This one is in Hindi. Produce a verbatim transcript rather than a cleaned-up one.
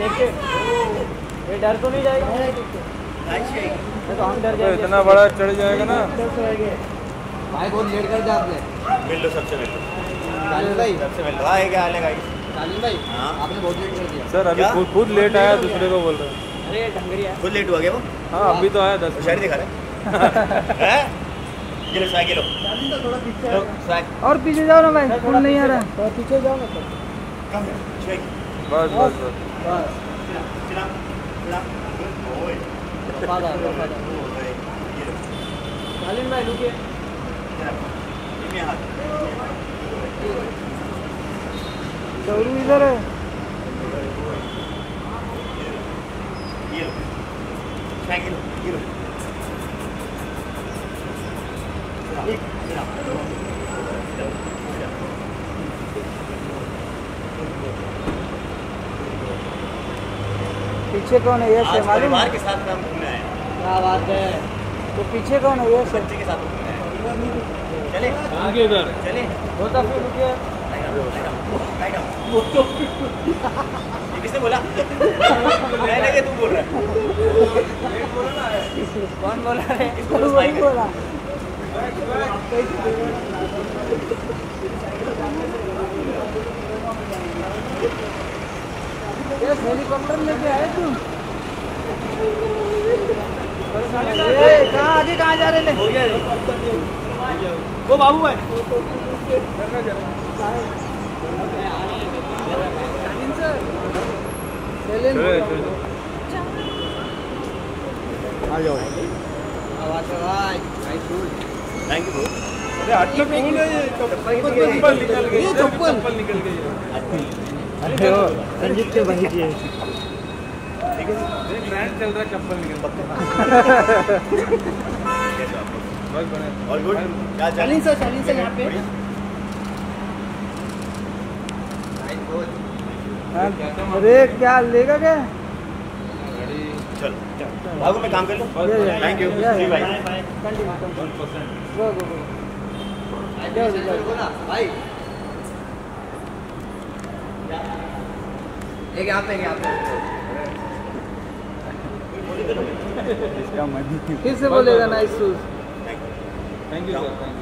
देख के ये डर तो नहीं जाएगा? तो हम डर जाएंगे। इतना बड़ा चढ़ जाएगा ना भाई, बहुत लेट कर जाते हैं। मिल लो सबसे, मिल लो कालिन भाई, सबसे मिल लो। हाँ क्या हाल है गाइस? कालिन भाई हाँ? आपने बहुत लेट कर दिया सर। अभी खुद खुद लेट आया, दूसरे को बोल रहे हैं। अरे डंगरिया खुद लेट हुआ क्या वो? हाँ अभी तो आया दस शायरी दिखा रहे हैं। ये लो साइकिल लो थोड़ा पीछे साइक और पीछे जाओ ना भाई, फुल नहीं आ रहा है। थोड़ा पीछे जाओ ना सर। कम चेक बस बस बस बस चिरा चिरा ओए वफादार वफादार। ये लो कालिन भाई रुकिए। ये हाथ चौरू इधर है। ये लो साइकिल ये लो चिरा पीछे कौन है? ये से मालूम परिवार है? के साथ हम घूमने आए हैं। क्या बात है। तो पीछे कौन है? ये से बच्चे के साथ घूमने आए हैं। चले आगे इधर चले होता फिर रुकिए। ये किसने बोला? मैंने क्या तू बोल रहा है? कौन बोला रे? इसको बोलो साइकिल। बोला हेलीकॉप्टर लेके आए तू? कहाँ आगे कहाँ जा रहे थे? हो गया वो बाबू भाई आ जाओ। Thank you bro. अरे हट लो, कौन है ये? चप्पल निकल गई, ये चप्पल चप्पल निकल गई है। अरे संजीत के बंदी की है। ट्रेंड चल रहा है, चप्पल निकल बस बने। और गुड क्या चल? शालीन सर, शालीन सर यहाँ पे। अरे क्या लेगा क्या? चल भागो, मैं काम कर लूँ। थैंक यू जी भाई। गो गो गो भाई। एक यहाँ पे, यहाँ पे इसका मन फिर से बोलेगा nice shoes. Thank you sir.